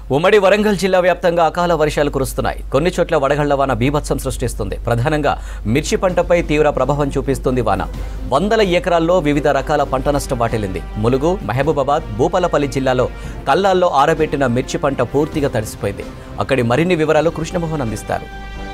ఉమ్మడి వరంగల్ జిల్లా వ్యాప్తంగా అకాల వర్షాలు కురుస్తున్నాయి. కొన్ని చోట్ల వడగళ్ల వాన బీభత్సం సృష్టిస్తుంది. ప్రధానంగా మిర్చి పంటపై తీవ్ర ప్రభావం చూపిస్తుంది వాన. వందల ఎకరాల్లో వివిధ రకాల పంట నష్టం వాటిల్లింది. ములుగు, మహబూబాబాద్, భూపాలపల్లి జిల్లాలో కల్లాల్లో ఆరబెట్టిన మిర్చి పంట పూర్తిగా తడిసిపోయింది. అక్కడి మరిన్ని వివరాలు కృష్ణమోహన్ అందిస్తారు.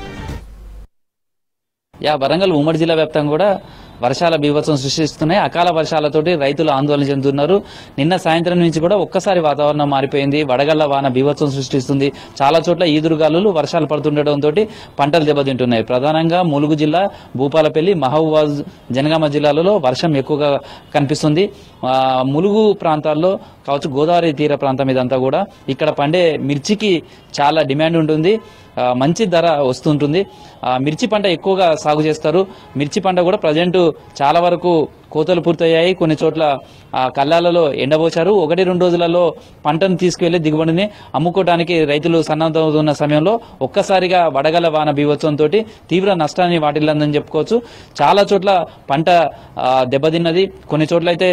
వరంగల్ ఉమ్మడి జిల్లా వ్యాప్తంగా కూడా వర్షాల బీభత్సం సృష్టిస్తున్నాయి. అకాల వర్షాలతోటి రైతులు ఆందోళన చెందుతున్నారు. నిన్న సాయంత్రం నుంచి కూడా ఒక్కసారి వాతావరణం మారిపోయింది. వడగళ్ల వాన బీభత్సం సృష్టిస్తుంది. చాలా చోట్ల ఈదురుగాలులు వర్షాలు పడుతుండటంతో పంటలు దెబ్బతింటున్నాయి. ప్రధానంగా ములుగు జిల్లా, భూపాలపల్లి, మహబూబాబాద్, జనగామ జిల్లాలలో వర్షం ఎక్కువగా కనిపిస్తుంది. ములుగు ప్రాంతాల్లో కావచ్చు, గోదావరి తీర ప్రాంతం ఇదంతా కూడా ఇక్కడ పండే మిర్చికి చాలా డిమాండ్ ఉంటుంది. మంచి ధర వస్తుంటుంది. మిర్చి పంట ఎక్కువగా సాగు చేస్తారు. మిర్చి పంట కూడా ప్రజెంట్ చాలా వరకు కోతలు పూర్తయ్యాయి. కొన్ని చోట్ల కల్లాలలో ఎండబోచారు. 1-2 రోజులలో పంటను తీసుకువెళ్లి దిగుబడిని అమ్ముకోవడానికి రైతులు సన్నద్ధమవుతున్న సమయంలో ఒక్కసారిగా వడగళ్ల వాన బీభత్సంతో తీవ్ర నష్టాన్ని వాటిల్లందని చెప్పుకోవచ్చు. చాలా చోట్ల పంట దెబ్బతిన్నది. కొన్ని చోట్ల అయితే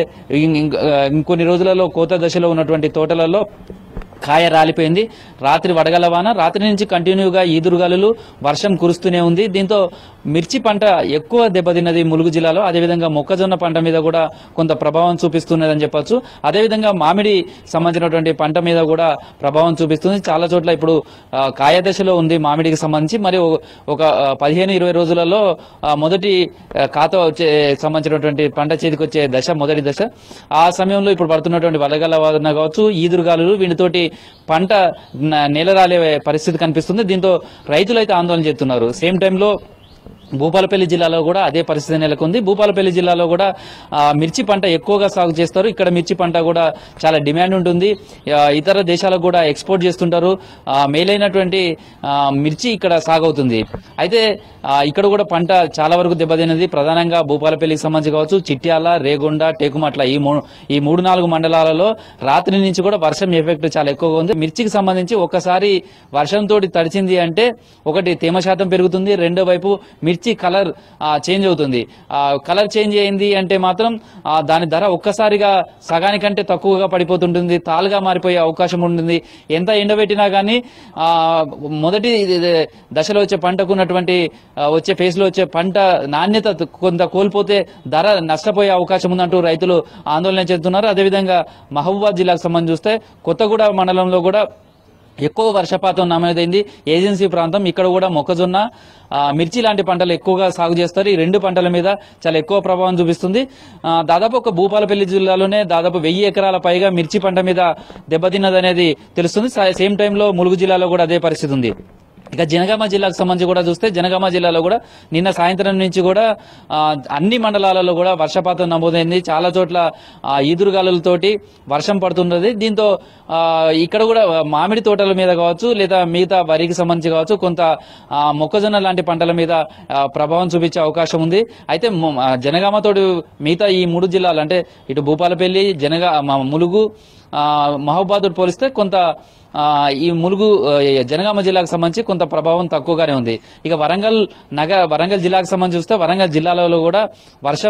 ఇంకొన్ని రోజులలో కోత దశలో ఉన్నటువంటి తోటలలో కాయ రాలిపోయింది. రాత్రి వడగళ్ల వాన, రాత్రి నుంచి కంటిన్యూగా ఈదురుగాలులు, వర్షం కురుస్తూనే ఉంది. దీంతో మిర్చి పంట ఎక్కువ దెబ్బతిన్నది ములుగు జిల్లాలో. అదేవిధంగా మొక్కజొన్న పంట మీద కూడా కొంత ప్రభావం చూపిస్తున్నదని చెప్పొచ్చు. అదేవిధంగా మామిడి సంబంధించినటువంటి పంట మీద కూడా ప్రభావం చూపిస్తుంది. చాలా చోట్ల ఇప్పుడు కాయ దశలో ఉంది మామిడికి సంబంధించి. మరి ఒక 15-20 రోజులలో మొదటి ఖాత వచ్చే సంబంధించినటువంటి పంట చేతికి వచ్చే దశ, మొదటి దశ. ఆ సమయంలో ఇప్పుడు పడుతున్నటువంటి వడగళ్ల వాన కావచ్చు, ఈదురుగాలులు, వీటితోటి పంట నేలరాలే పరిస్థితి కనిపిస్తుంది. దీంతో రైతులు అయితే ఆందోళన చేస్తున్నారు. సేమ్ టైంలో భూపాలపల్లి జిల్లాలో కూడా అదే పరిస్థితి నెలకొంది. భూపాలపల్లి జిల్లాలో కూడా మిర్చి పంట ఎక్కువగా సాగు చేస్తారు. ఇక్కడ మిర్చి పంట కూడా చాలా డిమాండ్ ఉంటుంది. ఇతర దేశాలకు కూడా ఎక్స్పోర్ట్ చేస్తుంటారు. మేలైనటువంటి మిర్చి ఇక్కడ సాగవుతుంది. అయితే ఇక్కడ కూడా పంట చాలా వరకు దెబ్బతిన్నది. ప్రధానంగా భూపాలపల్లికి సంబంధించి కావచ్చు, చిట్యాల, రేగొండ, టేకుమట్ల ఈ 3-4 మండలాలలో రాత్రి నుంచి కూడా వర్షం ఎఫెక్ట్ చాలా ఎక్కువగా ఉంది. మిర్చికి సంబంధించి ఒక్కసారి వర్షంతో తడిచింది అంటే ఒకటి తేమ శాతం పెరుగుతుంది, రెండో వైపు మిర్చి కలర్ చేంజ్ అవుతుంది. కలర్ చేంజ్ అయింది అంటే మాత్రం దాని ధర ఒక్కసారిగా సగానికంటే తక్కువగా పడిపోతుంటుంది. తాలుగా మారిపోయే అవకాశం ఉంటుంది. ఎంత ఎండబెట్టినా కానీ మొదటి దశలో వచ్చే పంటకు ఉన్నటువంటి వచ్చే ఫేజ్ లో వచ్చే పంట నాణ్యత కొంత కోల్పోతే ధర నష్టపోయే అవకాశం ఉందంటూ రైతులు ఆందోళన చెందుతున్నారు. అదేవిధంగా మహబూబాబాద్ జిల్లాకు సంబంధించి చూస్తే కొత్తగూడ మండలంలో కూడా ఎక్కువ వర్షపాతం నమోదైంది. ఏజెన్సీ ప్రాంతం, ఇక్కడ కూడా మొక్కజొన్న, మిర్చి లాంటి పంటలు ఎక్కువగా సాగు చేస్తారు. ఈ 2 పంటల మీద చాలా ఎక్కువ ప్రభావం చూపిస్తుంది. దాదాపు ఒక భూపాలపల్లి జిల్లాలోనే దాదాపు 1000 ఎకరాల పైగా మిర్చి పంట మీద దెబ్బతిన్నదనేది తెలుస్తుంది. సేమ్ టైంలో ములుగు జిల్లాలో కూడా అదే పరిస్థితి ఉంది. ఇక జనగామ జిల్లాకు సంబంధించి కూడా చూస్తే జనగామ జిల్లాలో కూడా నిన్న సాయంత్రం నుంచి కూడా అన్ని మండలాలలో కూడా వర్షపాతం నమోదైంది. చాలా చోట్ల ఈదురుగాలులతోటి వర్షం పడుతున్నది. దీంతో ఇక్కడ కూడా మామిడి తోటల మీద కావచ్చు, లేదా మిగతా వరికి సంబంధించి కావచ్చు, కొంత మొక్కజొన్న లాంటి పంటల మీద ప్రభావం చూపించే అవకాశం ఉంది. అయితే జనగామతోటి మిగతా ఈ 3 జిల్లాలు అంటే ఇటు భూపాలపల్లి, ములుగు, మహబూబాబాద్ పోలిస్తే కొంత ఈ ములుగు జనగామ జిల్లాకు సంబంధించి కొంత ప్రభావం తక్కువగానే ఉంది. ఇక వరంగల్ జిల్లాకు సంబంధించి చూస్తే వరంగల్ జిల్లాలో కూడా వర్షం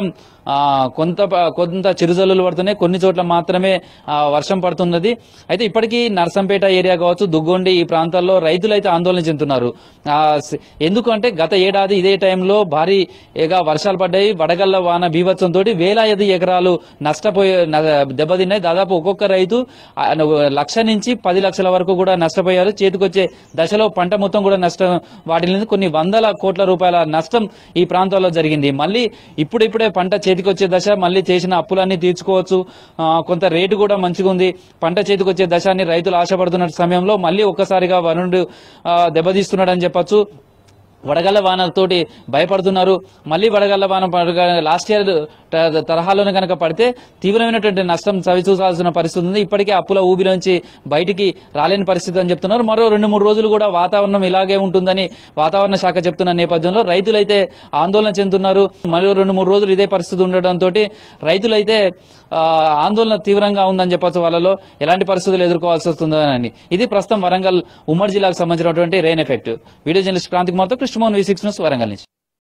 కొంత చిరుజల్లులు పడుతున్నాయి. కొన్ని చోట్ల మాత్రమే వర్షం పడుతున్నది. అయితే ఇప్పటికీ నర్సంపేట ఏరియా కావచ్చు, దుగ్గొండి, ఈ ప్రాంతాల్లో రైతులు అయితే ఆందోళన చెందుతున్నారు. ఎందుకంటే గత ఏడాది ఇదే టైంలో భారీగా వర్షాలు పడ్డాయి. వడగళ్ల వాన బీభత్సంతో వేలాది ఎకరాలు దెబ్బతిన్నాయి. దాదాపు ఒక్కొక్క రైతు 1,00,000 నుంచి 10 లక్షల వరకు కూడా నష్టపోయారు. చేతికొచ్చే దశలో పంట మొత్తం కూడా నష్టం వాటిల్లింది. కొన్ని వందల కోట్ల రూపాయల నష్టం ఈ ప్రాంతాల్లో జరిగింది. మళ్ళీ ఇప్పుడిప్పుడే పంట చేతికొచ్చే దశ, మళ్ళీ చేసిన అప్పులన్నీ తీర్చుకోవచ్చు, కొంత రేటు కూడా మంచిగా ఉంది. పంట చేతికొచ్చే దశాన్ని రైతులు ఆశపడుతున్న సమయంలో మళ్ళీ ఒక్కసారిగా వరుణుడు దెబ్బతీస్తున్నాడని చెప్పొచ్చు. వడగళ్ల వానతోటి భయపడుతున్నారు. మళ్ళీ వడగళ్ల వాన లాస్ట్ ఇయర్ తరహాలోనే కనుక పడితే తీవ్రమైనటువంటి నష్టం చవిచూసాల్సిన పరిస్థితి ఉంది. ఇప్పటికే అప్పుల ఊబిలోంచి బయటికి రాలేని పరిస్థితి అని చెప్తున్నారు. మరో 2-3 రోజులు కూడా వాతావరణం ఇలాగే ఉంటుందని వాతావరణ శాఖ చెప్తున్న నేపథ్యంలో రైతులైతే ఆందోళన చెందుతున్నారు. మరో 2-3 రోజులు ఇదే పరిస్థితి ఉండడంతో రైతులైతే ఆందోళన తీవ్రంగా ఉందని చెప్పొచ్చు. వాళ్ళలో ఎలాంటి పరిస్థితులు ఎదుర్కోవాల్సి వస్తుందని. ఇది ప్రస్తుతం వరంగల్ ఉమ్మడి జిల్లాకు సంబంధించినటువంటి rain effect. Video journalist Kranthi కుమార్తో కృష్ణమోహన్, V6 న్యూస్, వరంగల్ నుంచి.